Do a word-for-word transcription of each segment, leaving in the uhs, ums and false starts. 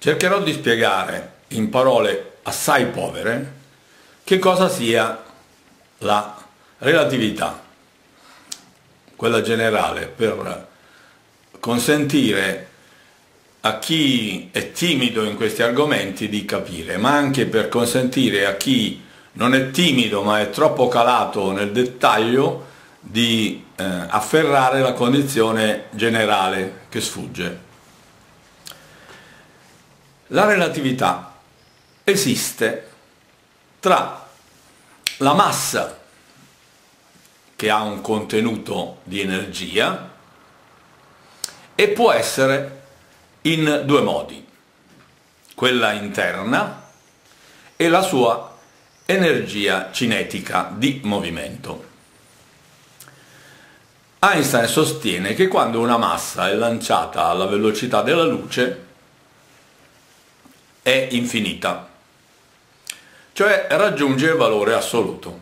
Cercherò di spiegare in parole assai povere che cosa sia la relatività, quella generale, per consentire a chi è timido in questi argomenti di capire, ma anche per consentire a chi non è timido ma è troppo calato nel dettaglio di eh, afferrare la condizione generale che sfugge. La relatività esiste tra la massa, che ha un contenuto di energia, e può essere in due modi: quella interna e la sua energia cinetica di movimento. Einstein sostiene che quando una massa è lanciata alla velocità della luce è infinita, cioè raggiunge il valore assoluto.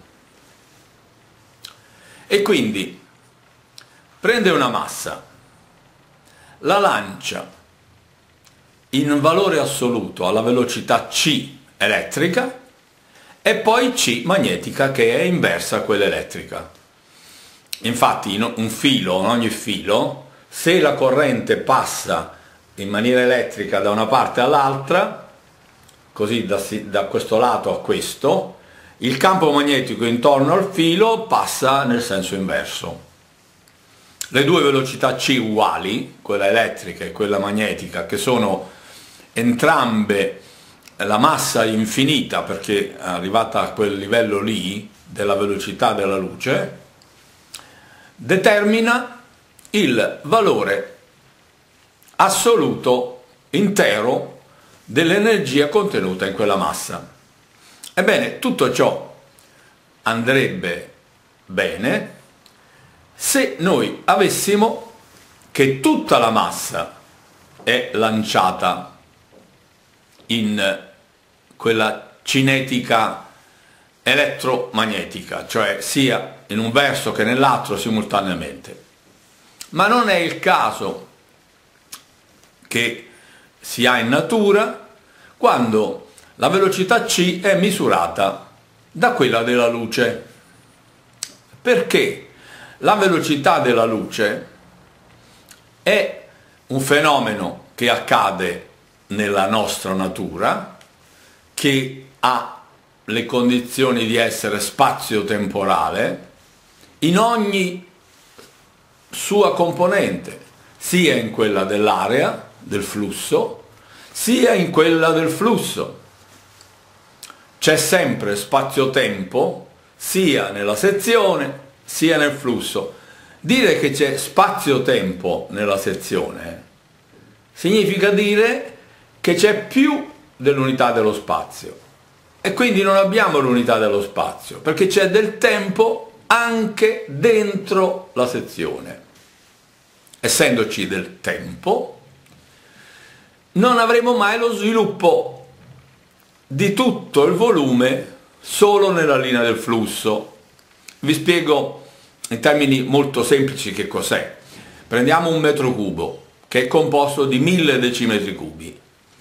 E quindi prende una massa, la lancia in valore assoluto alla velocità c elettrica e poi c magnetica, che è inversa a quella elettrica. Infatti in un filo, in ogni filo, se la corrente passa in maniera elettrica da una parte all'altra, così da, da questo lato a questo, il campo magnetico intorno al filo passa nel senso inverso. Le due velocità c uguali, quella elettrica e quella magnetica, che sono entrambe la massa infinita, perché arrivata a quel livello lì della velocità della luce, determina il valore assoluto intero dell'energia contenuta in quella massa. Ebbene, tutto ciò andrebbe bene se noi avessimo che tutta la massa è lanciata in quella cinetica elettromagnetica, cioè sia in un verso che nell'altro simultaneamente. Ma non è il caso che si ha in natura, quando la velocità c è misurata da quella della luce. Perché la velocità della luce è un fenomeno che accade nella nostra natura, che ha le condizioni di essere spazio-temporale in ogni sua componente, sia in quella dell'area, del flusso, sia in quella del flusso. C'è sempre spazio-tempo sia nella sezione sia nel flusso. Dire che c'è spazio-tempo nella sezione significa dire che c'è più dell'unità dello spazio, e quindi non abbiamo l'unità dello spazio, perché c'è del tempo anche dentro la sezione. Essendoci del tempo, non avremo mai lo sviluppo di tutto il volume solo nella linea del flusso. Vi spiego in termini molto semplici che cos'è. Prendiamo un metro cubo che è composto di mille decimetri cubi.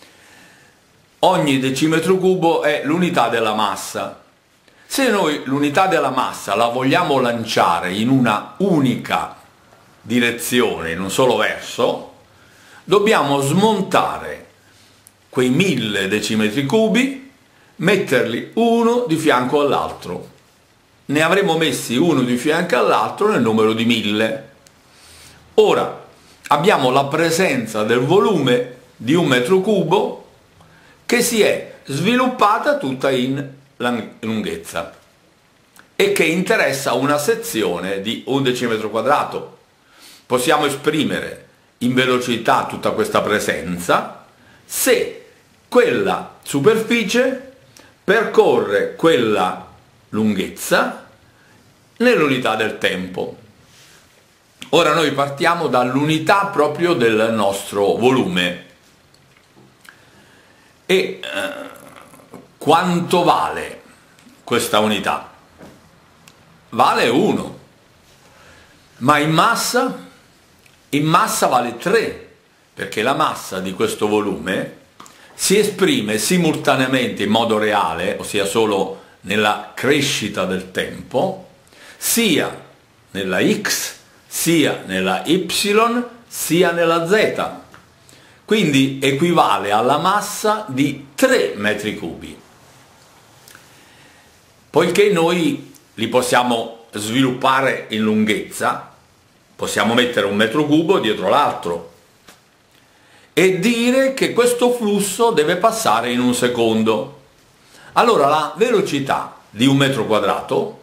Ogni decimetro cubo è l'unità della massa. Se noi l'unità della massa la vogliamo lanciare in una unica direzione, in un solo verso, dobbiamo smontare quei mille decimetri cubi, metterli uno di fianco all'altro. Ne avremo messi uno di fianco all'altro nel numero di mille. Ora abbiamo la presenza del volume di un metro cubo che si è sviluppata tutta in lunghezza e che interessa una sezione di un decimetro quadrato. Possiamo esprimere in velocità tutta questa presenza se quella superficie percorre quella lunghezza nell'unità del tempo. Ora noi partiamo dall'unità proprio del nostro volume. E eh, quanto vale questa unità? Vale uno, ma in massa? In massa vale tre, perché la massa di questo volume si esprime simultaneamente in modo reale, ossia solo nella crescita del tempo, sia nella x, sia nella y, sia nella z. Quindi equivale alla massa di tre metri cubi. Poiché noi li possiamo sviluppare in lunghezza, possiamo mettere un metro cubo dietro l'altro e dire che questo flusso deve passare in un secondo. Allora la velocità di un metro quadrato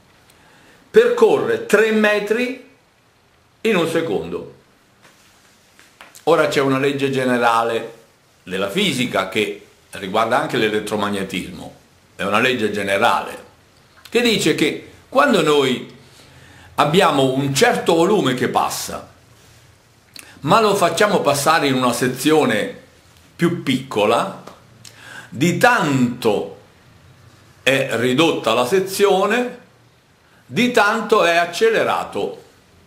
percorre tre metri in un secondo. Ora c'è una legge generale della fisica che riguarda anche l'elettromagnetismo, è una legge generale, che dice che quando noi abbiamo un certo volume che passa, ma lo facciamo passare in una sezione più piccola, di tanto è ridotta la sezione, di tanto è accelerato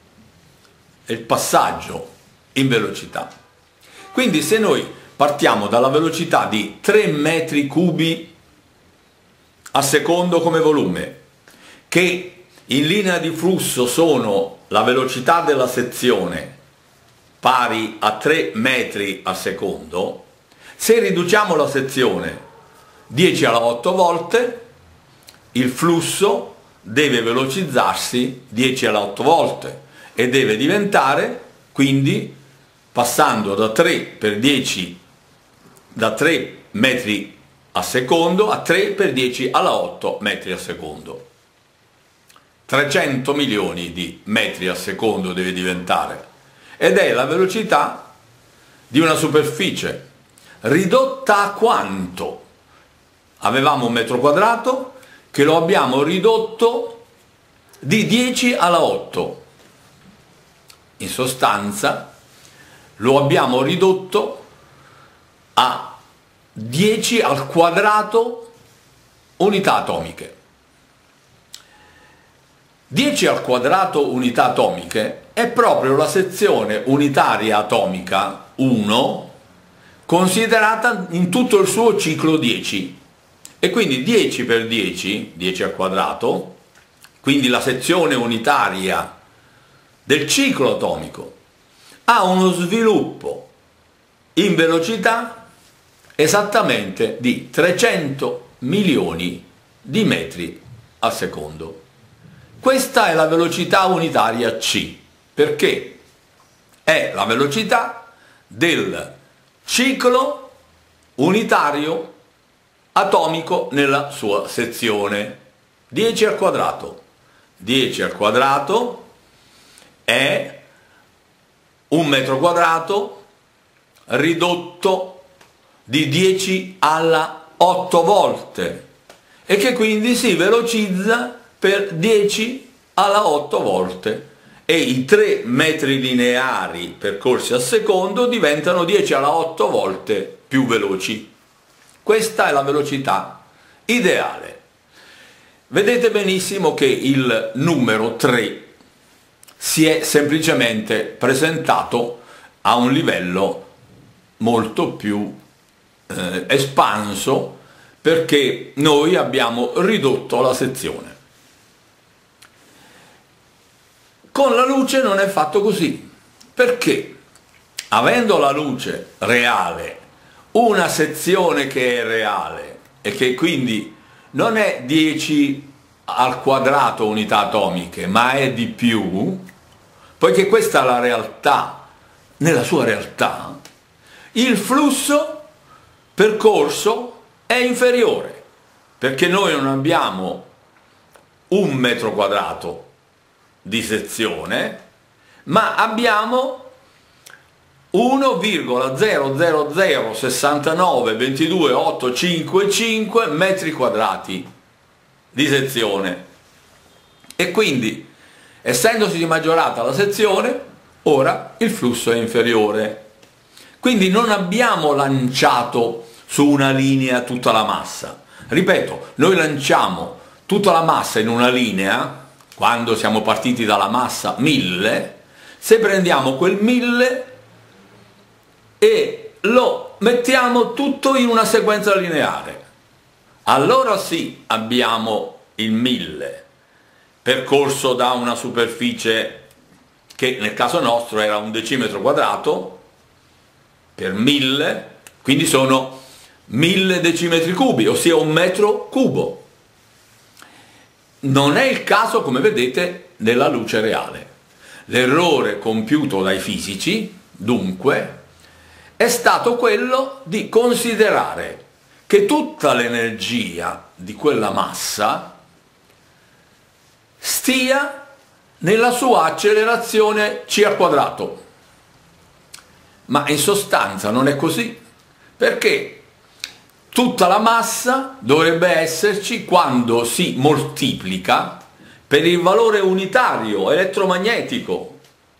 il passaggio in velocità. Quindi se noi partiamo dalla velocità di tre metri cubi a secondo come volume, che in linea di flusso sono la velocità della sezione pari a tre metri al secondo, se riduciamo la sezione dieci alla otto volte, il flusso deve velocizzarsi dieci alla otto volte e deve diventare, quindi, passando da tre per dieci, da tre metri a secondo a tre per dieci alla otto metri al secondo. trecento milioni di metri al secondo deve diventare, ed è la velocità di una superficie ridotta a quanto? Avevamo un metro quadrato che lo abbiamo ridotto di dieci alla otto. In sostanza lo abbiamo ridotto a dieci al quadrato unità atomiche. dieci al quadrato unità atomiche è proprio la sezione unitaria atomica uno considerata in tutto il suo ciclo dieci. E quindi dieci per dieci, dieci al quadrato, quindi la sezione unitaria del ciclo atomico, ha uno sviluppo in velocità esattamente di trecento milioni di metri al secondo. Questa è la velocità unitaria c, perché è la velocità del ciclo unitario atomico nella sua sezione. dieci al quadrato. dieci al quadrato è un metro quadrato ridotto di dieci alla otto volte e che quindi si velocizza per dieci alla otto volte, e i tre metri lineari percorsi al secondo diventano dieci alla otto volte più veloci. Questa è la velocità ideale. Vedete benissimo che il numero tre si è semplicemente presentato a un livello molto più eh, espanso, perché noi abbiamo ridotto la sezione. Con la luce non è fatto così, perché avendo la luce reale, una sezione che è reale e che quindi non è dieci al quadrato unità atomiche, ma è di più, poiché questa è la realtà, nella sua realtà, il flusso percorso è inferiore, perché noi non abbiamo un metro quadrato di sezione, ma abbiamo uno virgola zero zero zero sei nove due due otto cinque cinque metri quadrati di sezione, e quindi, essendosi maggiorata la sezione, ora il flusso è inferiore. Quindi non abbiamo lanciato su una linea tutta la massa. Ripeto, noi lanciamo tutta la massa in una linea quando siamo partiti dalla massa mille. Se prendiamo quel mille e lo mettiamo tutto in una sequenza lineare. Allora sì, abbiamo il mille percorso da una superficie che nel caso nostro era un decimetro quadrato per mille, quindi sono mille decimetri cubi, ossia un metro cubo. Non è il caso, come vedete, della luce reale. L'errore compiuto dai fisici, dunque, è stato quello di considerare che tutta l'energia di quella massa stia nella sua accelerazione c al quadrato. Ma in sostanza non è così, perché tutta la massa dovrebbe esserci quando si moltiplica per il valore unitario elettromagnetico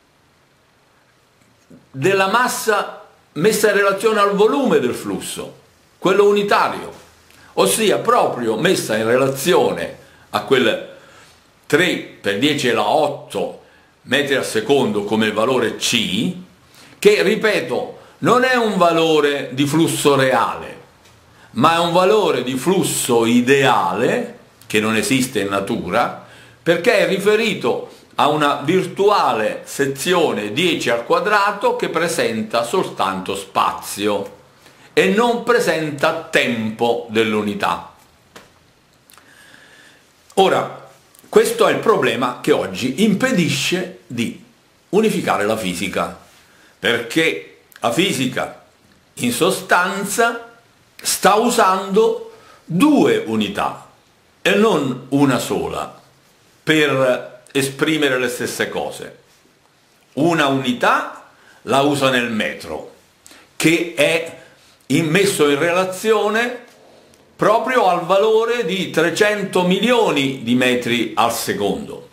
della massa messa in relazione al volume del flusso, quello unitario, ossia proprio messa in relazione a quel tre per dieci alla otto metri al secondo come il valore C, che, ripeto, non è un valore di flusso reale, ma è un valore di flusso ideale, che non esiste in natura, perché è riferito a una virtuale sezione dieci al quadrato che presenta soltanto spazio e non presenta tempo dell'unità. Ora, questo è il problema che oggi impedisce di unificare la fisica, perché la fisica in sostanza sta usando due unità e non una sola per esprimere le stesse cose. Una unità la usa nel metro, che è messo in relazione proprio al valore di trecento milioni di metri al secondo,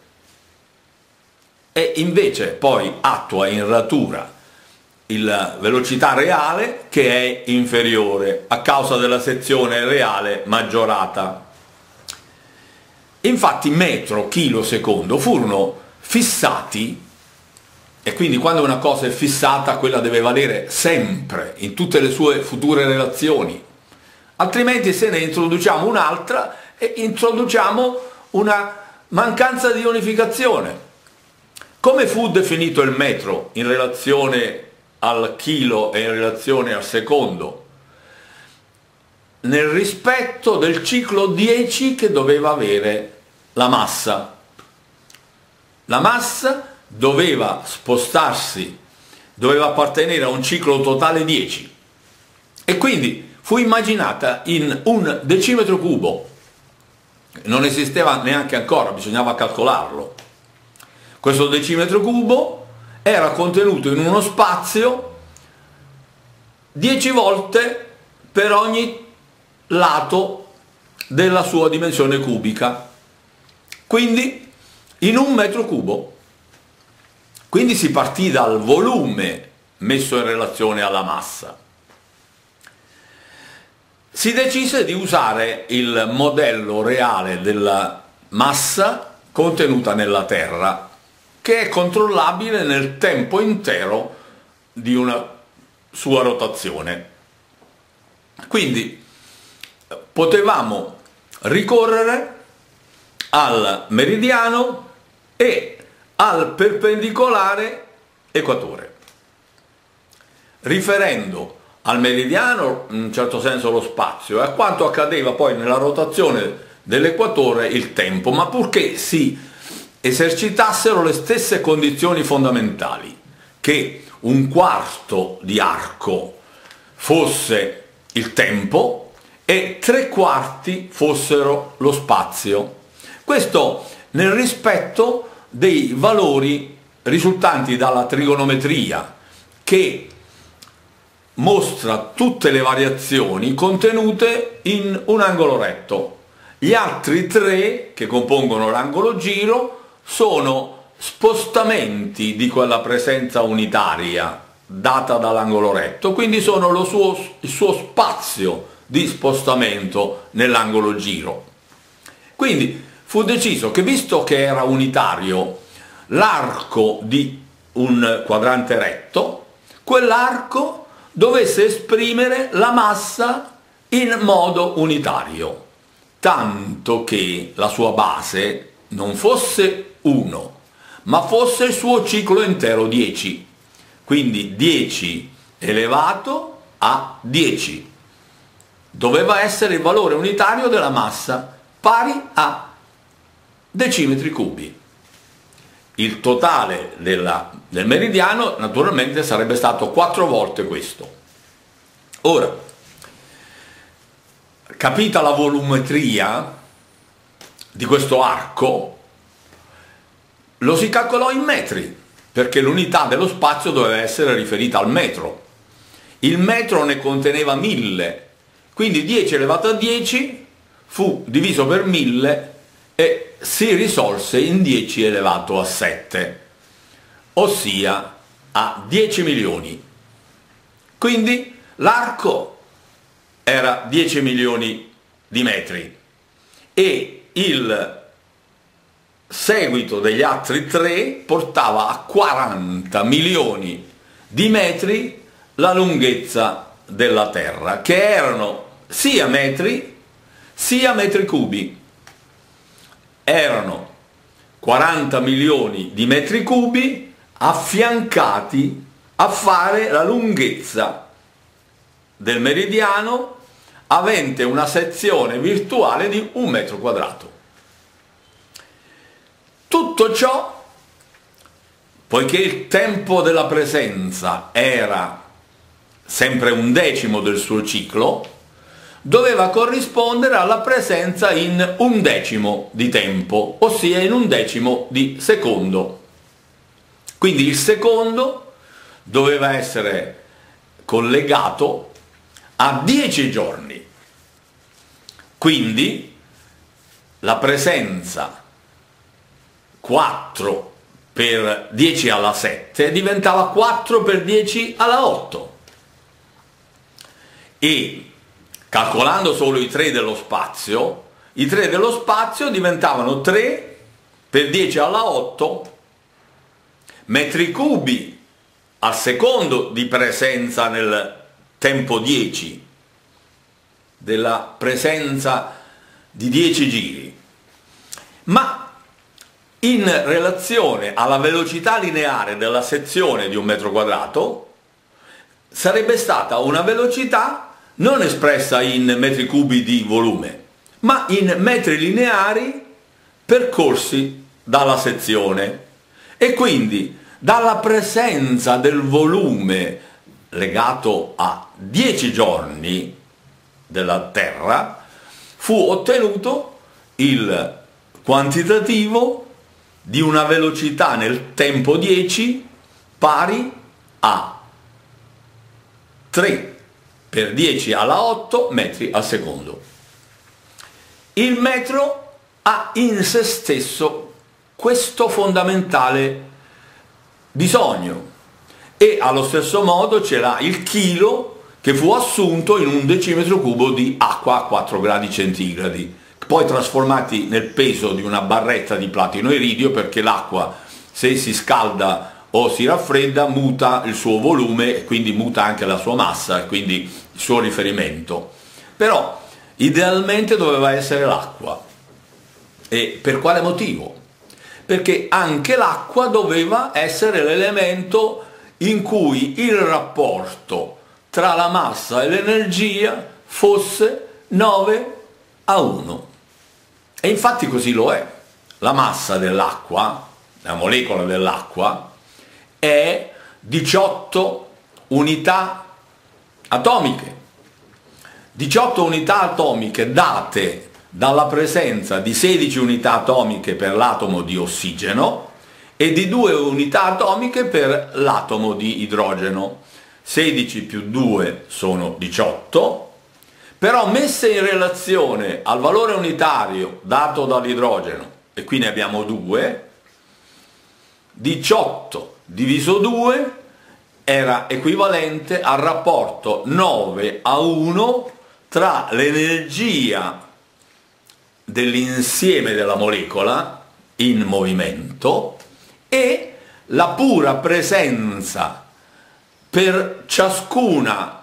e invece poi attua in natura la velocità reale, che è inferiore a causa della sezione reale maggiorata. Infatti metro, chilo, secondo furono fissati, e quindi quando una cosa è fissata quella deve valere sempre in tutte le sue future relazioni, altrimenti se ne introduciamo un'altra e introduciamo una mancanza di unificazione. Come fu definito il metro in relazione al chilo e in relazione al secondo? Nel rispetto del ciclo dieci che doveva avere la massa. La massa doveva spostarsi, doveva appartenere a un ciclo totale dieci, e quindi fu immaginata in un decimetro cubo. Non esisteva neanche ancora, bisognava calcolarlo. Questo decimetro cubo era contenuto in uno spazio dieci volte per ogni lato della sua dimensione cubica, quindi in un metro cubo. Quindi si partì dal volume messo in relazione alla massa. Si decise di usare il modello reale della massa contenuta nella Terra, che è controllabile nel tempo intero di una sua rotazione. Quindi potevamo ricorrere al meridiano e al perpendicolare equatore, riferendo al meridiano in un certo senso lo spazio e a quanto accadeva poi nella rotazione dell'equatore il tempo, ma purché si esercitassero le stesse condizioni fondamentali, che un quarto di arco fosse il tempo e tre quarti fossero lo spazio. Questo nel rispetto dei valori risultanti dalla trigonometria, che mostra tutte le variazioni contenute in un angolo retto. Gli altri tre che compongono l'angolo giro sono spostamenti di quella presenza unitaria data dall'angolo retto, quindi sono lo suo, il suo spazio di spostamento nell'angolo giro. Quindi fu deciso che, visto che era unitario l'arco di un quadrante retto, quell'arco dovesse esprimere la massa in modo unitario, tanto che la sua base non fosse uno, ma fosse il suo ciclo intero dieci, quindi dieci elevato a dieci. Doveva essere il valore unitario della massa, pari a decimetri cubi. Il totale della, del meridiano naturalmente sarebbe stato quattro volte questo. Ora, capita la volumetria di questo arco, lo si calcolò in metri, perché l'unità dello spazio doveva essere riferita al metro. Il metro ne conteneva mille, quindi dieci elevato a dieci fu diviso per mille e si risolse in dieci elevato a sette, ossia a dieci milioni. Quindi l'arco era dieci milioni di metri e il seguito degli altri tre portava a quaranta milioni di metri la lunghezza della Terra, che erano sia metri sia metri cubi. Erano quaranta milioni di metri cubi affiancati a fare la lunghezza del meridiano, avente una sezione virtuale di un metro quadrato. Tutto ciò, poiché il tempo della presenza era sempre un decimo del suo ciclo, doveva corrispondere alla presenza in un decimo di tempo, ossia in un decimo di secondo. Quindi il secondo doveva essere collegato a dieci giorni. Quindi la presenza quattro per dieci alla sette diventava quattro per dieci alla otto. E calcolando solo i tre dello spazio, i tre dello spazio diventavano tre per dieci alla otto metri cubi al secondo di presenza nel tempo dieci, della presenza di dieci giri. Ma in relazione alla velocità lineare della sezione di un metro quadrato sarebbe stata una velocità non espressa in metri cubi di volume, ma in metri lineari percorsi dalla sezione. E quindi dalla presenza del volume legato a dieci giorni della Terra fu ottenuto il quantitativo di una velocità nel tempo dieci pari a tre per dieci alla otto metri al secondo. Il metro ha in se stesso questo fondamentale bisogno e allo stesso modo ce l'ha il chilo, che fu assunto in un decimetro cubo di acqua a quattro gradi centigradi, poi trasformati nel peso di una barretta di platino iridio, perché l'acqua, se si scalda o si raffredda, muta il suo volume e quindi muta anche la sua massa e quindi il suo riferimento. Però idealmente doveva essere l'acqua. E per quale motivo? Perché anche l'acqua doveva essere l'elemento in cui il rapporto tra la massa e l'energia fosse nove a uno. E infatti così lo è. La massa dell'acqua, la molecola dell'acqua, è diciotto unità atomiche. diciotto unità atomiche date dalla presenza di sedici unità atomiche per l'atomo di ossigeno e di due unità atomiche per l'atomo di idrogeno. sedici più due sono diciotto, però messe in relazione al valore unitario dato dall'idrogeno, e qui ne abbiamo due, diciotto diviso due era equivalente al rapporto nove a uno tra l'energia dell'insieme della molecola in movimento e la pura presenza per ciascuna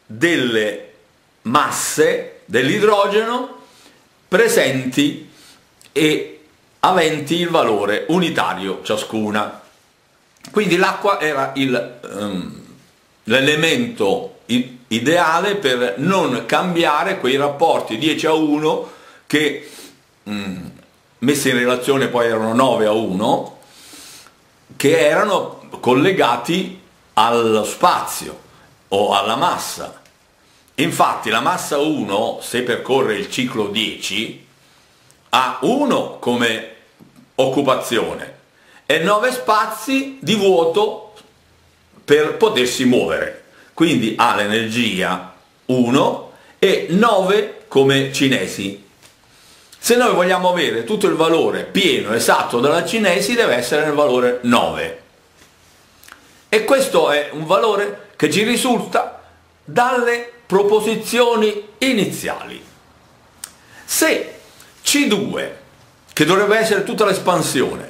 delle masse dell'idrogeno presenti e aventi il valore unitario ciascuna. Quindi l'acqua era il, um, l'elemento ideale per non cambiare quei rapporti dieci a uno che um, messi in relazione poi erano nove a uno, che erano collegati allo spazio o alla massa. Infatti la massa uno, se percorre il ciclo dieci, ha uno come occupazione e nove spazi di vuoto per potersi muovere. Quindi ha l'energia uno e nove come cinesi. Se noi vogliamo avere tutto il valore pieno, esatto della cinesi, deve essere nel valore nove. E questo è un valore che ci risulta dalle proposizioni iniziali. Se C due, che dovrebbe essere tutta l'espansione,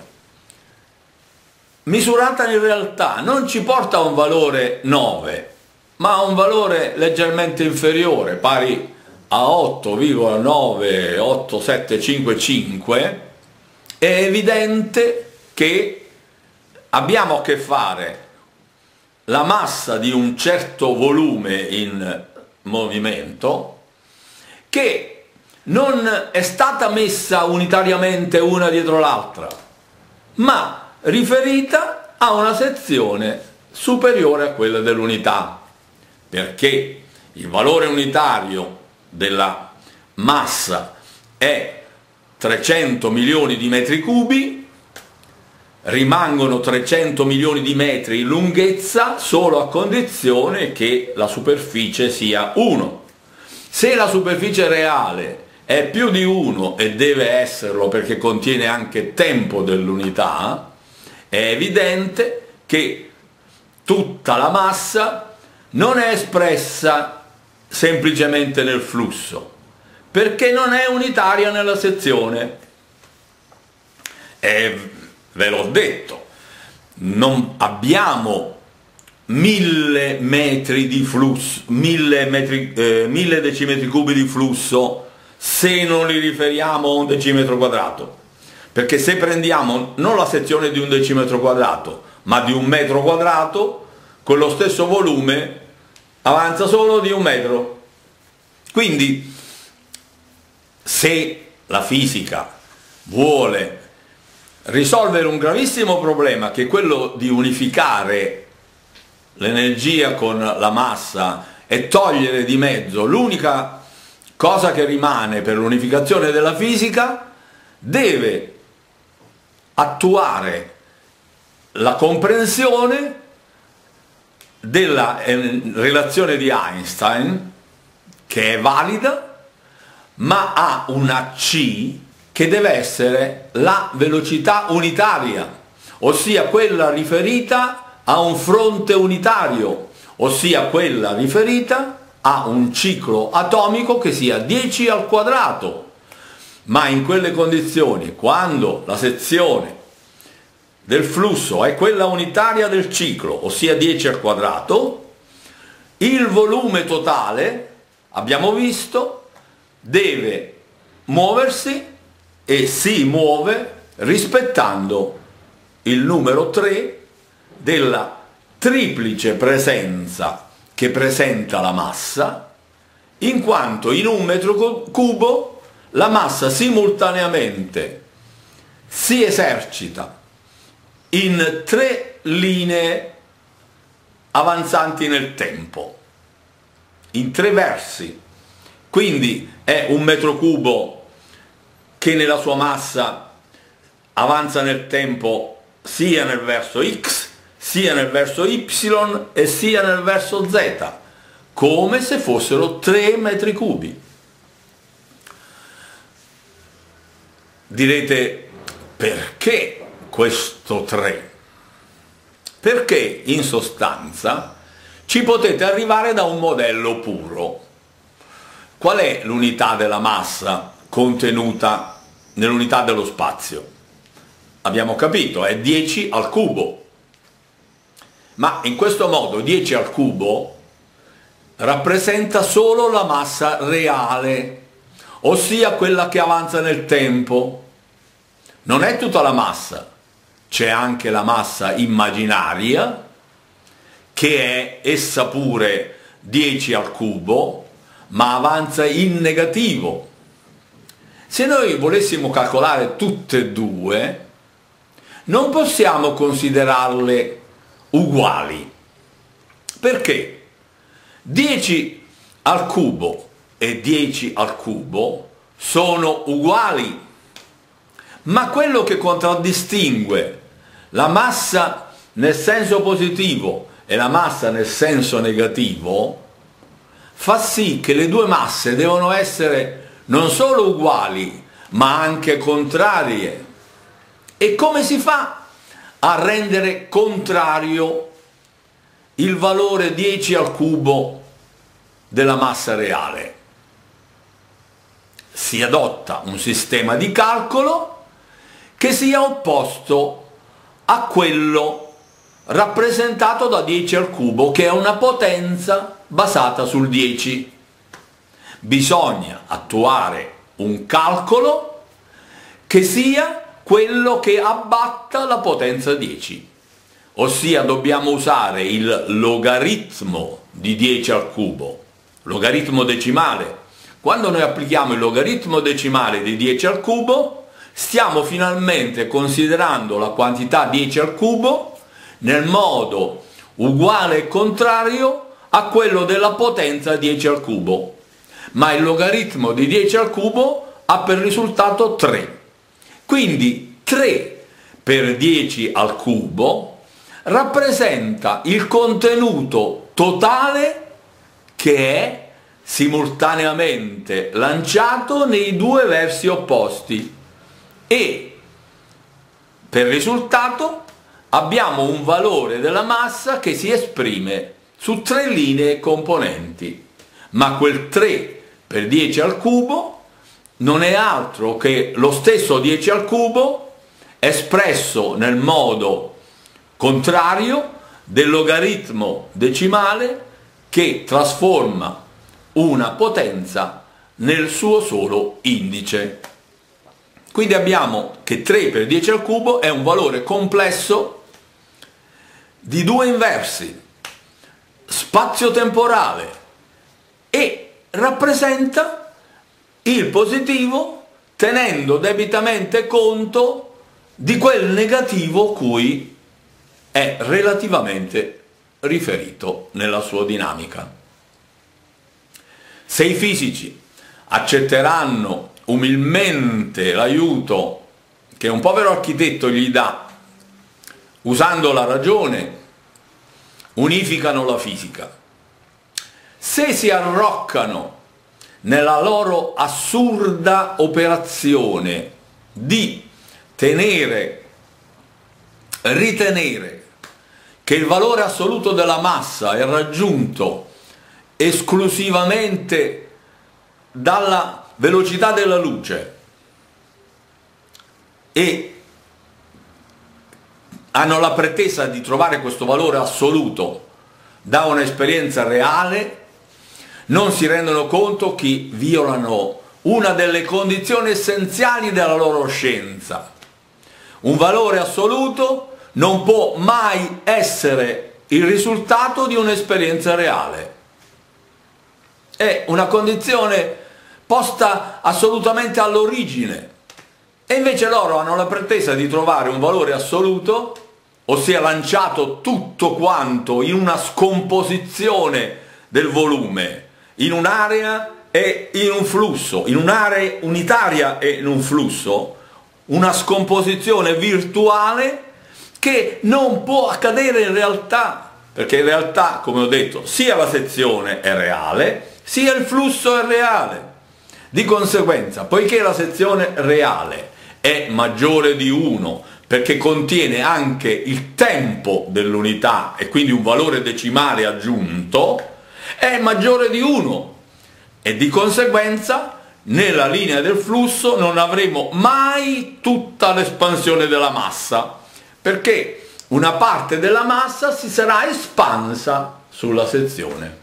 misurata in realtà non ci porta a un valore nove, ma a un valore leggermente inferiore, pari a otto virgola nove otto sette cinque cinque, è evidente che abbiamo a che fare la massa di un certo volume in movimento che non è stata messa unitariamente una dietro l'altra, ma riferita a una sezione superiore a quella dell'unità, perché il valore unitario della massa è trecento milioni di metri cubi, rimangono trecento milioni di metri in lunghezza solo a condizione che la superficie sia uno. Se la superficie reale è più di uno, e deve esserlo perché contiene anche tempo dell'unità, è evidente che tutta la massa non è espressa semplicemente nel flusso, perché non è unitaria nella sezione. E ve l'ho detto, non abbiamo mille metri di flusso, mille, metri, eh, mille decimetri cubi di flusso se non li riferiamo a un decimetro quadrato, perché se prendiamo non la sezione di un decimetro quadrato ma di un metro quadrato, con lo stesso volume avanza solo di un metro. Quindi se la fisica vuole risolvere un gravissimo problema, che è quello di unificare l'energia con la massa e togliere di mezzo l'unica cosa che rimane per l'unificazione della fisica, deve attuare la comprensione della relazione di Einstein, che è valida, ma ha una C che deve essere la velocità unitaria, ossia quella riferita a un fronte unitario, ossia quella riferita a un ciclo atomico che sia dieci al quadrato. Ma in quelle condizioni, quando la sezione del flusso è quella unitaria del ciclo, ossia dieci al quadrato, il volume totale, abbiamo visto, deve muoversi e si muove rispettando il numero tre della triplice presenza che presenta la massa, in quanto in un metro cubo la massa simultaneamente si esercita in tre linee avanzanti nel tempo, in tre versi. Quindi è un metro cubo che nella sua massa avanza nel tempo sia nel verso X, sia nel verso Y e sia nel verso Z, come se fossero tre metri cubi. Direte, perché questo tre? Perché in sostanza ci potete arrivare da un modello puro. Qual è l'unità della massa contenuta nell'unità dello spazio? Abbiamo capito, è dieci al cubo. Ma in questo modo dieci al cubo rappresenta solo la massa reale, ossia quella che avanza nel tempo. Non è tutta la massa, c'è anche la massa immaginaria, che è essa pure dieci al cubo, ma avanza in negativo. Se noi volessimo calcolare tutte e due, non possiamo considerarle uguali. Perché? dieci al cubo e dieci al cubo sono uguali, ma quello che contraddistingue la massa nel senso positivo e la massa nel senso negativo fa sì che le due masse devono essere non solo uguali, ma anche contrarie. E come si fa a rendere contrario il valore dieci al cubo della massa reale? Si adotta un sistema di calcolo che sia opposto a quello rappresentato da dieci al cubo, che è una potenza basata sul dieci. Bisogna attuare un calcolo che sia quello che abbatta la potenza dieci, ossia dobbiamo usare il logaritmo di dieci al cubo, logaritmo decimale. Quando noi applichiamo il logaritmo decimale di dieci al cubo, stiamo finalmente considerando la quantità dieci al cubo nel modo uguale e contrario a quello della potenza dieci al cubo. Ma il logaritmo di dieci al cubo ha per risultato tre. Quindi tre per dieci al cubo rappresenta il contenuto totale che è simultaneamente lanciato nei due versi opposti, e per risultato abbiamo un valore della massa che si esprime su tre linee componenti, ma quel tre per dieci al cubo non è altro che lo stesso dieci al cubo espresso nel modo contrario del logaritmo decimale che trasforma una potenza nel suo solo indice. Quindi abbiamo che tre per dieci al cubo è un valore complesso di due inversi, spazio-temporale, e rappresenta il positivo tenendo debitamente conto di quel negativo cui è relativamente riferito nella sua dinamica. Se i fisici accetteranno umilmente l'aiuto che un povero architetto gli dà, usando la ragione, unificano la fisica. Se si arroccano nella loro assurda operazione di tenere, ritenere che il valore assoluto della massa è raggiunto esclusivamente dalla velocità della luce e hanno la pretesa di trovare questo valore assoluto da un'esperienza reale, non si rendono conto che violano una delle condizioni essenziali della loro scienza. Un valore assoluto non può mai essere il risultato di un'esperienza reale. È una condizione posta assolutamente all'origine, e invece loro hanno la pretesa di trovare un valore assoluto, ossia lanciato tutto quanto in una scomposizione del volume, in un'area e in un flusso, in un'area unitaria e in un flusso, una scomposizione virtuale che non può accadere in realtà, perché in realtà, come ho detto, sia la sezione è reale, sia il flusso è reale. Di conseguenza, poiché la sezione reale è maggiore di uno, perché contiene anche il tempo dell'unità e quindi un valore decimale aggiunto, è maggiore di uno, e di conseguenza nella linea del flusso non avremo mai tutta l'espansione della massa, perché una parte della massa si sarà espansa sulla sezione.